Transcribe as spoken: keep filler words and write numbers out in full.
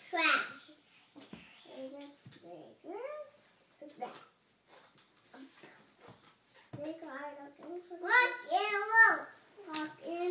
trash. And the diggers. That. They are looking for. Look in the room. Look in